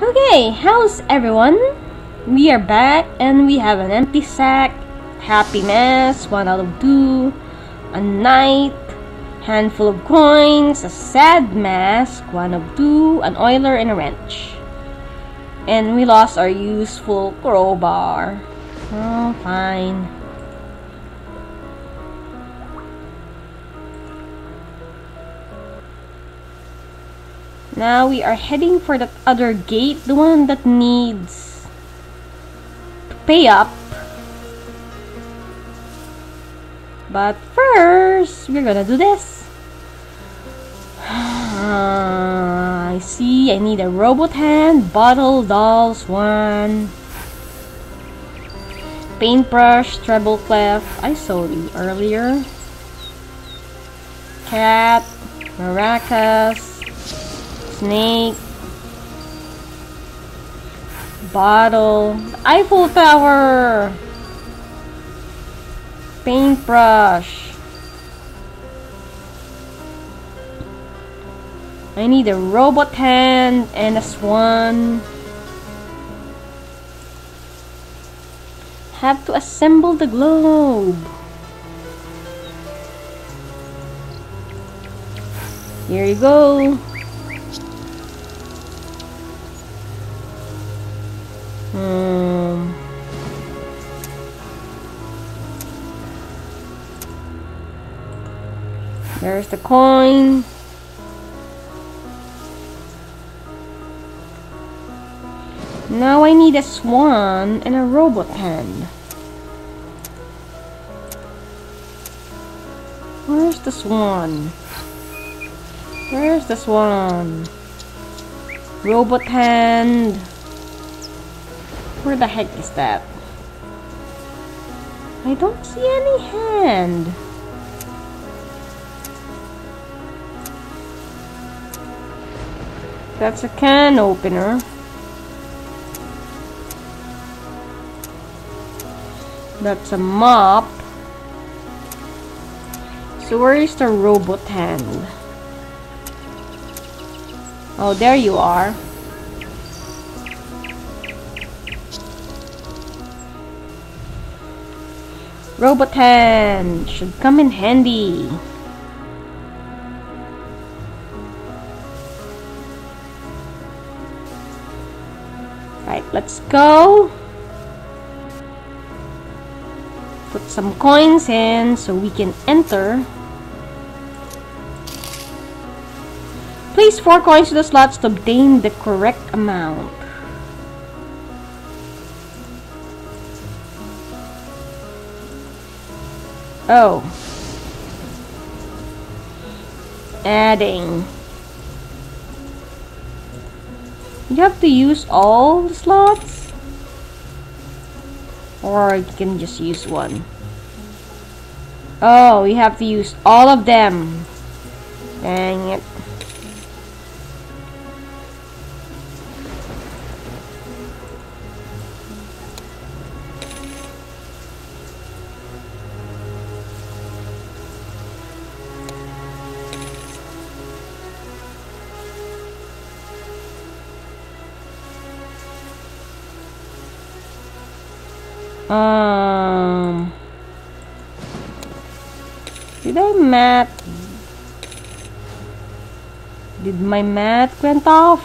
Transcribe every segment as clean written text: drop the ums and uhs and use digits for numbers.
Okay, how's everyone? We are back and we have an empty sack, happy mess, 1 out of 2, a knight, handful of coins, a sad mask, 1 of 2, an oiler, and a wrench. And we lost our useful crowbar. Oh, fine. Now we are heading for that other gate, the one that needs to pay up. But first, we're gonna do this. I see, I need a robot hand, bottle, dolls, 1. Paintbrush, treble clef, I saw you earlier. Cat, maracas, snake, bottle, Eiffel Tower, paintbrush. I need a robot hand and a swan. Have to assemble the globe. Here you go. There's the coin. Now I need a swan and a robot hand. Where's the swan? Where's the swan? Robot hand. Where the heck is that? I don't see any hand. That's a can opener. That's a mop. So where is the robot hand? Oh, there you are. Robot hand should come in handy. Right, let's go. Put some coins in so we can enter. Place 4 coins to the slots to obtain the correct amount. Oh. Adding. You have to use all the slots? Or you can just use one. Oh, you have to use all of them. Dang it. Did I math? Did my math went off?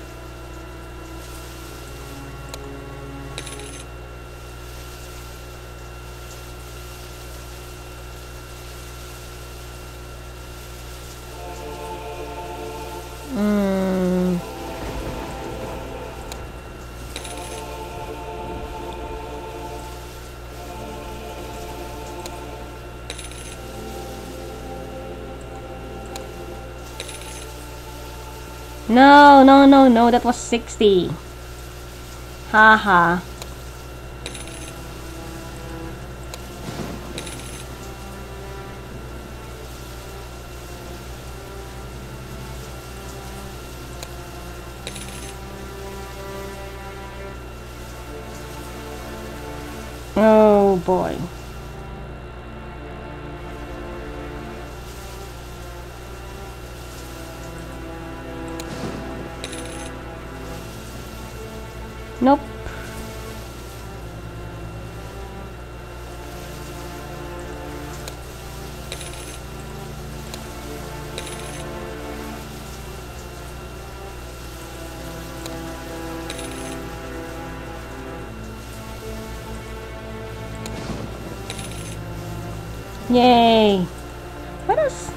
No, that was 60. Haha. Oh boy. Nope. Yay! What else?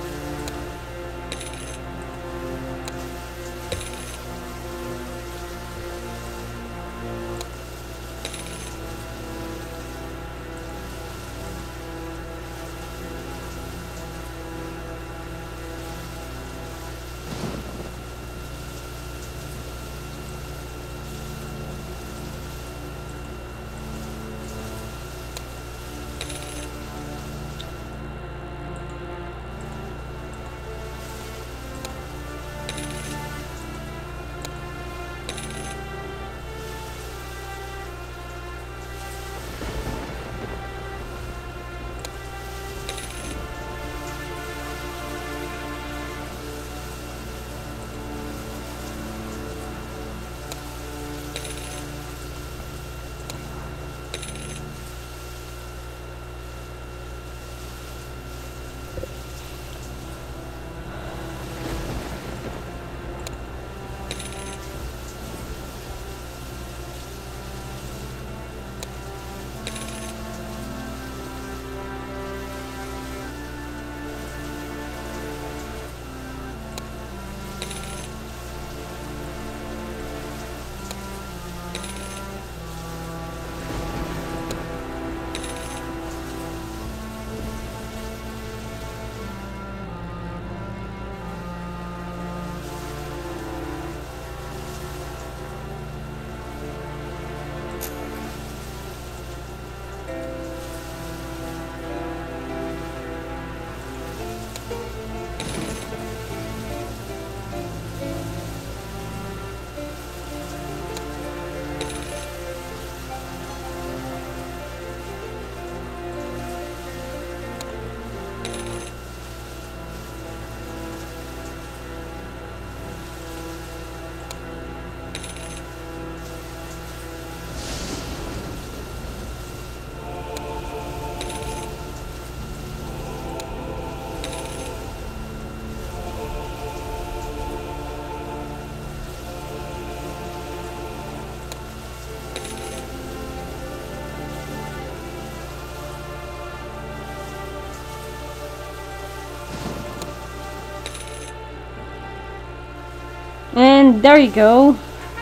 And there you go.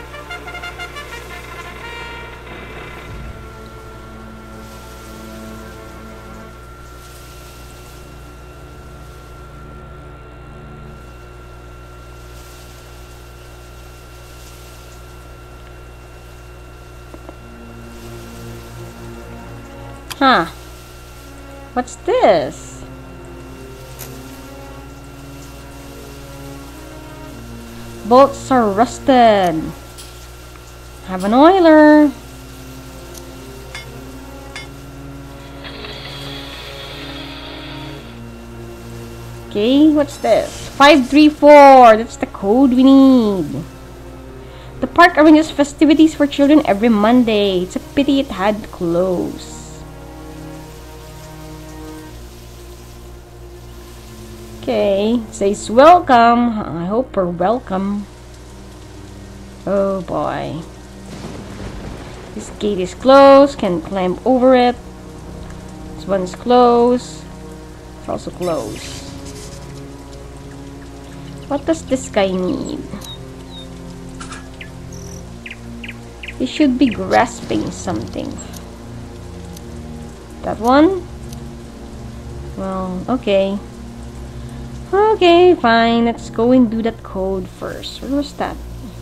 Huh. What's this? Bolts are rusted. Have an oiler. Okay, what's this? 534. That's the code we need. The park arranges festivities for children every Monday. It's a pity it had to close. Okay, says welcome. I hope we're welcome. Oh boy. This gate is closed. Can climb over it. This one is closed. It's also closed. What does this guy need? He should be grasping something. That one? Well, okay. Okay, fine. Let's go and do that code first. Where was that?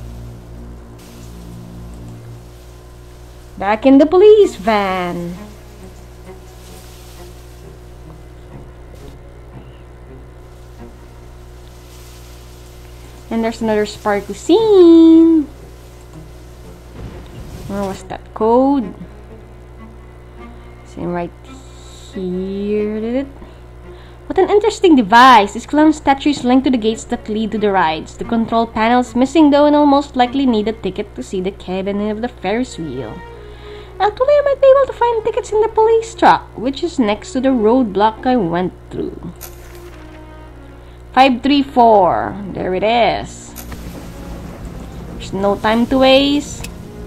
Back in the police van. And there's another sparkly scene. Where was that code? Same right here, did it? What an interesting device. This clown statue is linked to the gates that lead to the rides. The control panel is missing though, and I'll most likely need a ticket to see the cabin of the Ferris wheel. Actually, I might be able to find tickets in the police truck, which is next to the roadblock I went through. 534. There it is. There's no time to waste.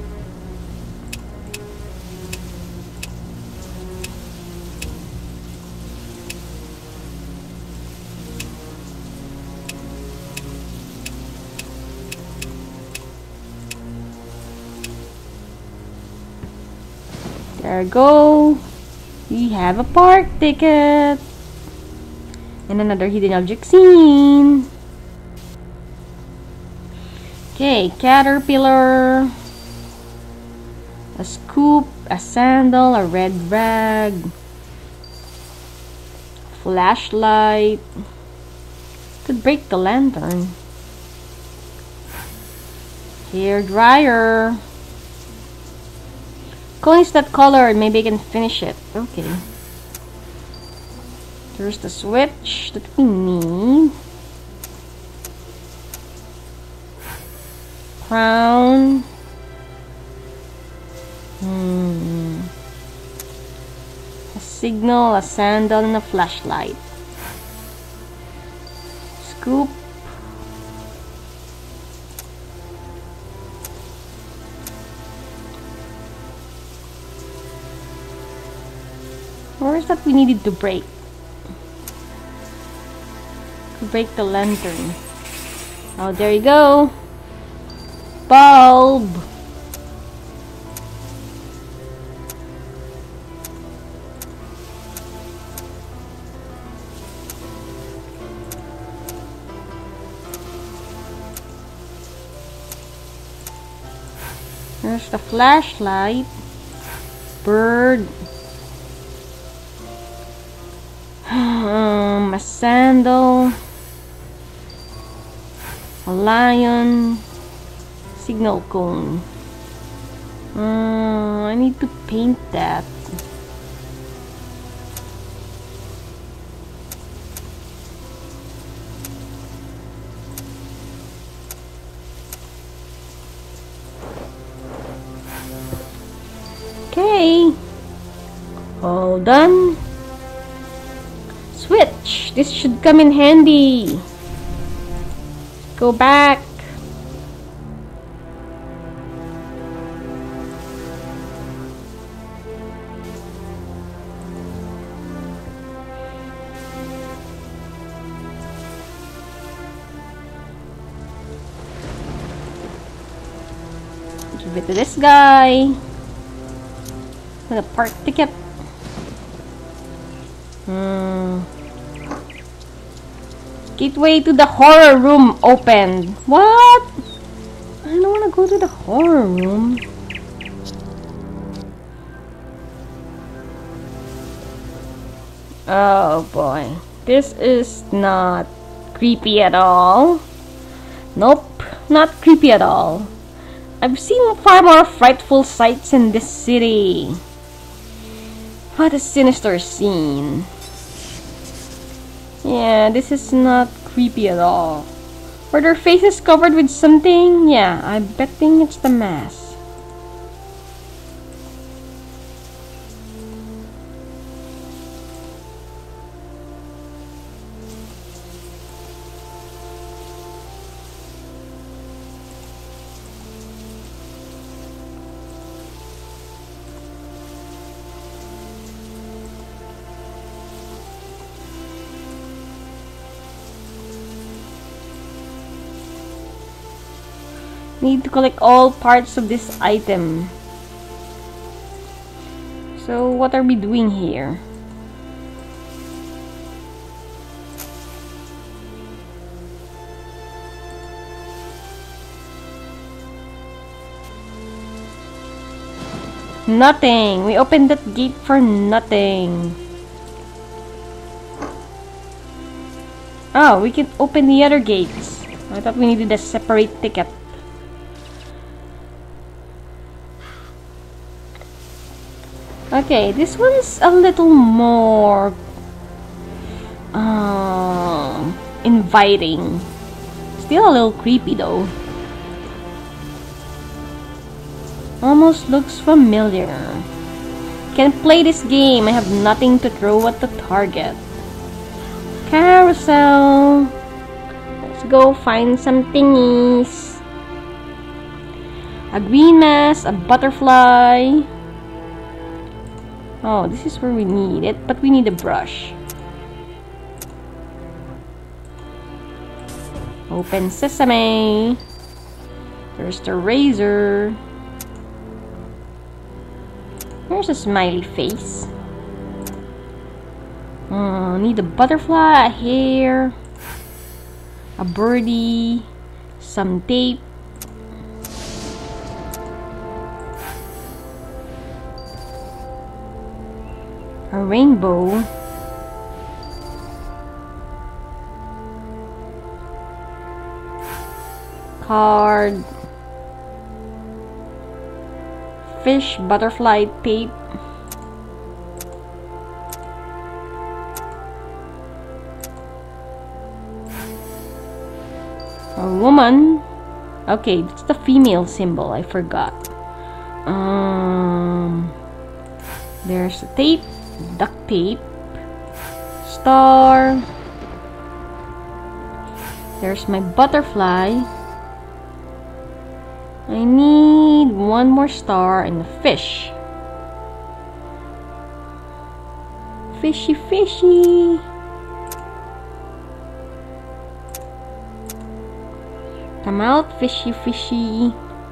There we go. We have a park ticket. And another hidden object scene. Okay, caterpillar. A scoop, a sandal, a red rag. Flashlight. Could break the lantern. Hair dryer. Coins that color, maybe I can finish it. Okay. There's the switch that we need. Crown. A signal, a sandal, and a flashlight. Scoop. Where is that we needed to break? To break the lantern. Oh, there you go. Bulb. There's the flashlight. Bird. A sandal, a lion, signal cone. I need to paint that. Okay, all done. Switch! This should come in handy. Go back. Give it to this guy. With a park ticket. Gateway to the horror room opened. What? I don't want to go to the horror room. Oh boy. This is not creepy at all. Nope, not creepy at all. I've seen far more frightful sights in this city. What a sinister scene. Yeah, this is not creepy at all. Were their faces covered with something? Yeah, I'm betting it's the mask. Need to collect all parts of this item. So what are we doing here? Nothing. We opened that gate for nothing. Oh, we can open the other gates. I thought we needed a separate ticket. Okay, this one's a little more inviting. Still a little creepy though. Almost looks familiar. Can play this game. I have nothing to throw at the target. Carousel. Let's go find some thingies. A green mass, a butterfly. Oh, this is where we need it, but we need a brush. Open sesame. There's the razor. There's a smiley face. Need a butterfly, a hair, a birdie, some tape. A rainbow. Card. Fish, butterfly, tape. A woman. Okay, that's the female symbol. I forgot. There's a tape, duct tape, star. There's my butterfly. I need one more star and a fish. Fishy, fishy. Come out, fishy, fishy.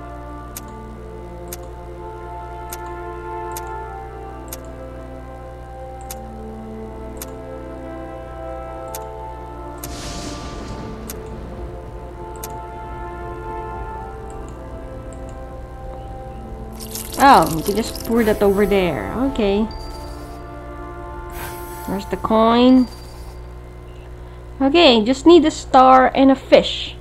Oh, we can just pour that over there. Okay. There's the coin. Okay, just need a star and a fish.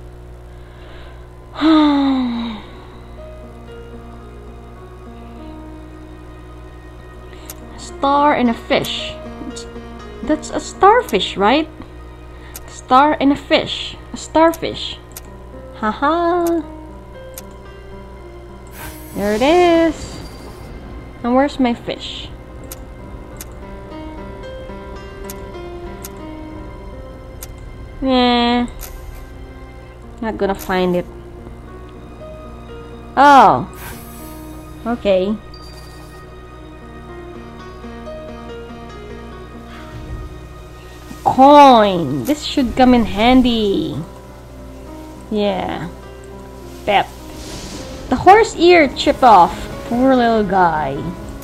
Star and a fish. That's a starfish, right? Star and a fish. A starfish. Haha. There it is. And where's my fish? Yeah. Not gonna find it. Oh. Okay. Coin. This should come in handy. Yeah. Pep. The horse ear chipped off. Poor little guy.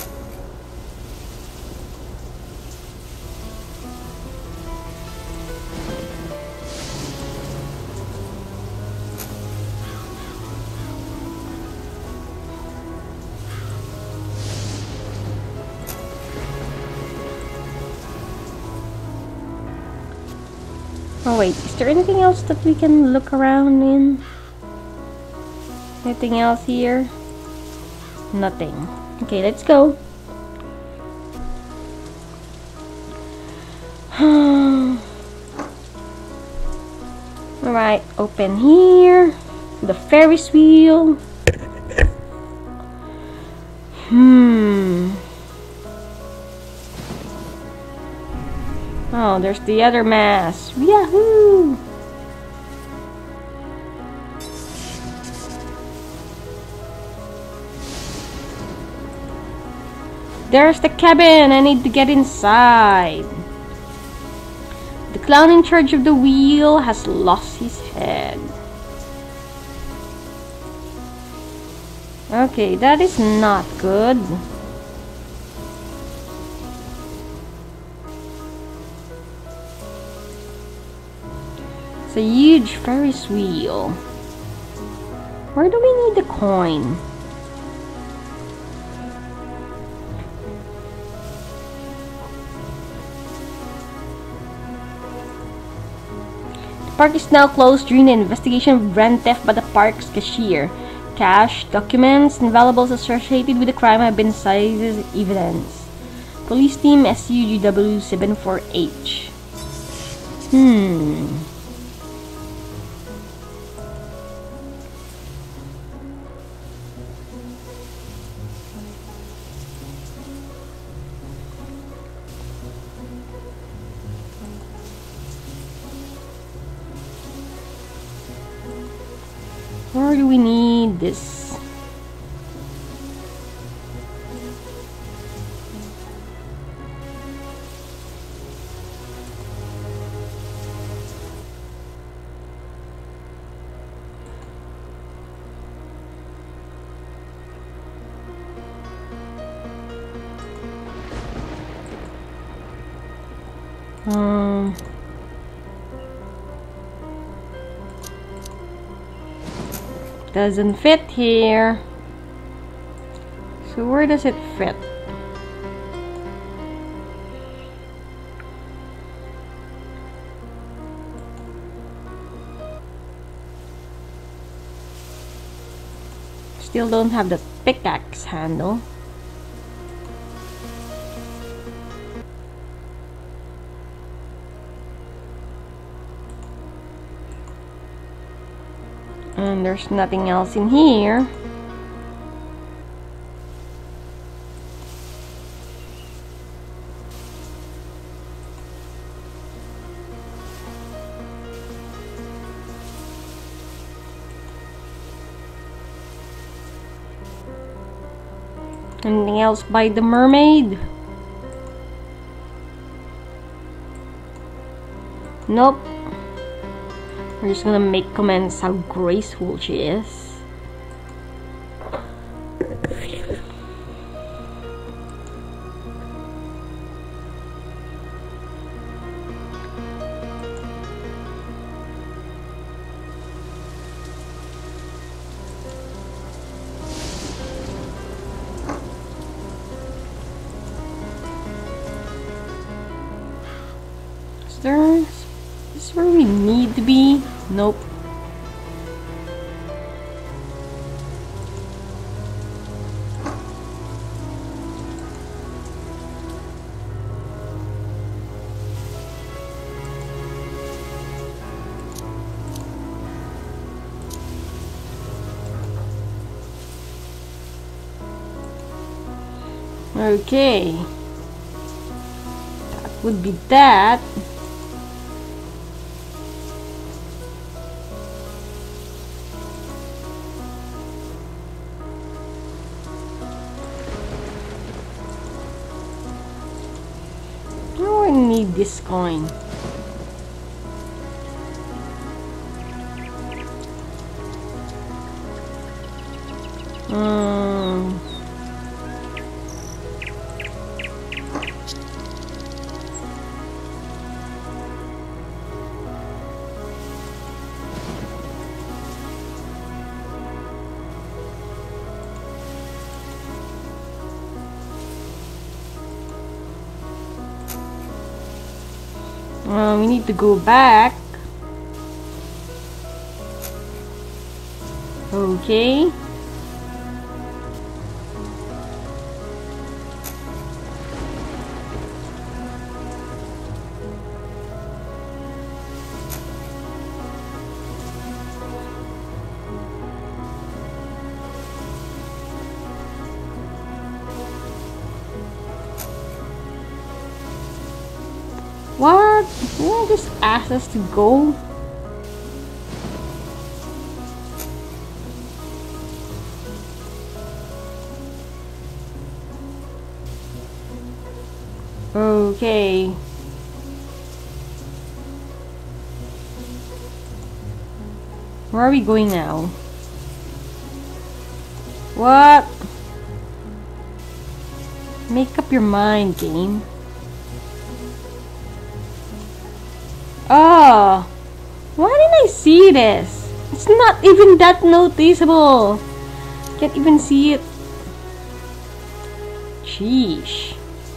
Oh wait, is there anything else that we can look around in? Anything else here? Nothing. Okay, let's go. Alright, open here. The Ferris wheel. Oh, there's the other mask. Yahoo! There's the cabin. I need to get inside. The clown in charge of the wheel has lost his head. Okay, that is not good. It's a huge Ferris wheel. Where do we need the coin? The park is now closed during the investigation of grand theft by the park's cashier. Cash, documents, and valuables associated with the crime have been cited as evidence. Police Team SUGW 74H. Hmm. Or do we need this? Doesn't fit here. So where does it fit? Still don't have the pickaxe handle. And there's nothing else in here. Anything else by the mermaid? Nope. We're just gonna make comments how graceful she is. Is this where we need to be? Nope. Okay. That would be that. I need this coin. We need to go back. Okay. What? Didn't just ask us to go? Okay. Where are we going now? What? Make up your mind, game. Oh, why didn't I see this? It's not even that noticeable. Can't even see it. Sheesh.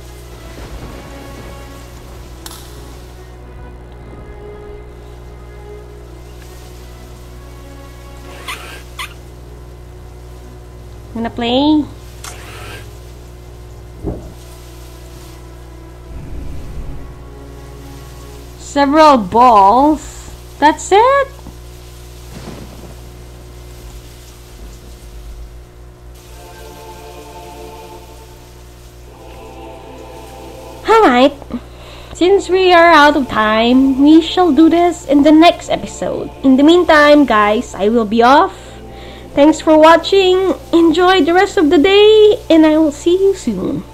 Wanna play? several balls. That's it? Alright. Since we are out of time, we shall do this in the next episode. In the meantime, guys, I will be off. Thanks for watching. Enjoy the rest of the day, and I will see you soon.